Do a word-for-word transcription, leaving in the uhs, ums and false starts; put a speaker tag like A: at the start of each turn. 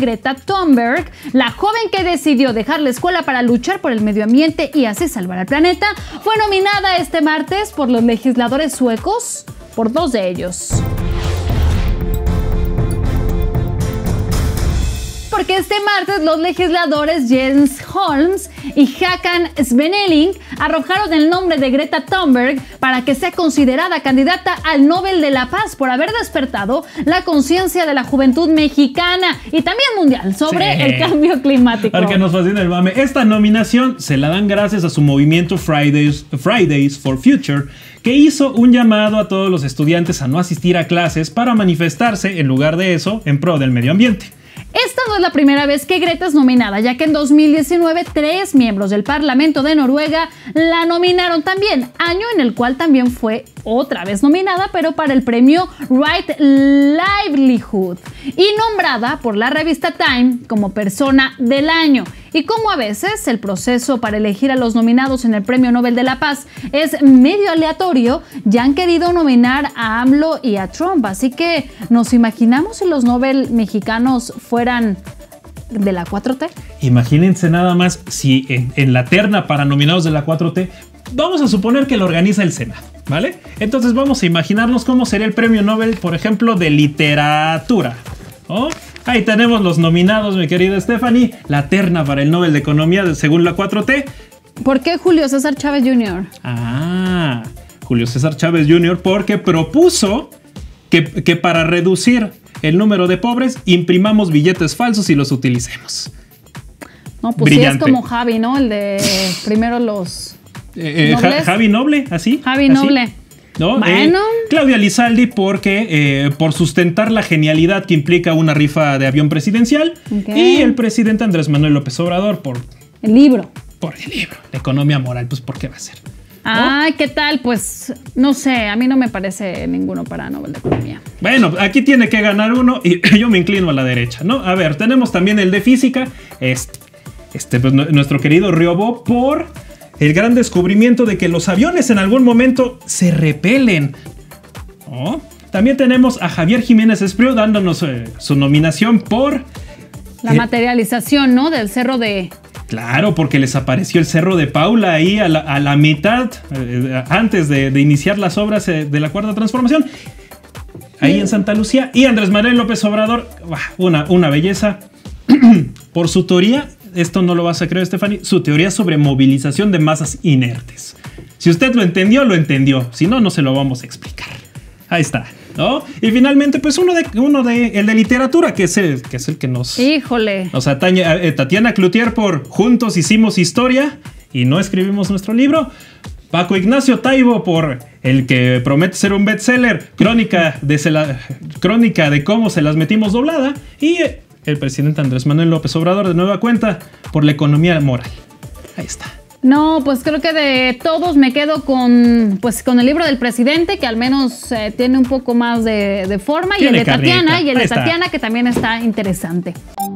A: Greta Thunberg, la joven que decidió dejar la escuela para luchar por el medio ambiente y así salvar al planeta, fue nominada este martes por los legisladores suecos, por dos de ellos. Porque este martes los legisladores Jens Holmes y Håkan Svenneling arrojaron el nombre de Greta Thunberg para que sea considerada candidata al Nobel de la Paz por haber despertado la conciencia de la juventud mexicana y también mundial sobre sí. el cambio climático.
B: Al que nos fascina el mame. Esta nominación se la dan gracias a su movimiento Fridays, Fridays for Future, que hizo un llamado a todos los estudiantes a no asistir a clases para manifestarse, en lugar de eso, en pro del medio ambiente.
A: Esta no es la primera vez que Greta es nominada, ya que en dos mil diecinueve tres miembros del Parlamento de Noruega la nominaron también, año en el cual también fue otra vez nominada, pero para el premio Right Livelihood y nombrada por la revista Time como persona del año. Y como a veces el proceso para elegir a los nominados en el Premio Nobel de la Paz es medio aleatorio, ya han querido nominar a AMLO y a Trump, así que nos imaginamos si los Nobel mexicanos fueran de la cuatro T.
B: Imagínense nada más si en, en la terna para nominados de la cuatro T, vamos a suponer que lo organiza el Senado, ¿vale? Entonces vamos a imaginarnos cómo sería el Premio Nobel, por ejemplo, de literatura, ¿no? Ahí tenemos los nominados, mi querida Stephanie, la terna para el Nobel de Economía según la cuatro T.
A: ¿Por qué Julio César Chávez junior?
B: Ah, Julio César Chávez junior porque propuso que, que para reducir el número de pobres imprimamos billetes falsos y los utilicemos.
A: No, pues Brillante. Sí es como Javi, ¿no? El de primero los
B: eh, eh, Javi Noble, ¿así?
A: Javi
B: ¿así?
A: Noble.
B: ¿No?
A: Bueno.
B: Eh, Claudia Lizaldi porque eh, por sustentar la genialidad que implica una rifa de avión presidencial, okay. Y el presidente Andrés Manuel López Obrador por
A: el libro.
B: Por el libro, la economía moral, pues ¿por qué va a ser?
A: Ay, ¿no? ¿Qué tal? Pues no sé, a mí no me parece ninguno para Nobel de Economía.
B: Bueno, aquí tiene que ganar uno y yo me inclino a la derecha, ¿no? A ver, tenemos también el de física, este, este pues, nuestro querido Riobo por el gran descubrimiento de que los aviones en algún momento se repelen. ¿Oh? También tenemos a Javier Jiménez Espriu dándonos eh, su nominación por...
A: La eh, materialización, ¿no? Del cerro de...
B: Claro, porque les apareció el Cerro de Paula ahí a la, a la mitad, eh, antes de, de iniciar las obras eh, de la Cuarta Transformación. Ahí en Santa Lucía. Y Andrés Manuel López Obrador, una, una belleza. Por su teoría... Esto no lo vas a creer, Stephanie, su teoría sobre movilización de masas inertes. Si usted lo entendió, lo entendió. Si no, no se lo vamos a explicar. Ahí está, ¿no? Y finalmente, pues uno de, uno de el de literatura, que es el que, es el que nos...
A: Híjole.
B: Nos atañe. Eh, Tatiana Cloutier por Juntos hicimos historia y no escribimos nuestro libro. Paco Ignacio Taibo por el que promete ser un bestseller, Crónica de, la, Crónica de cómo se las metimos doblada. Y... Eh, el presidente Andrés Manuel López Obrador de nueva cuenta por la economía moral. Ahí está.
A: No, pues creo que de todos me quedo con, pues, con el libro del presidente, que al menos eh, tiene un poco más de, de forma, y el de Tatiana, y el de Tatiana, que también está interesante.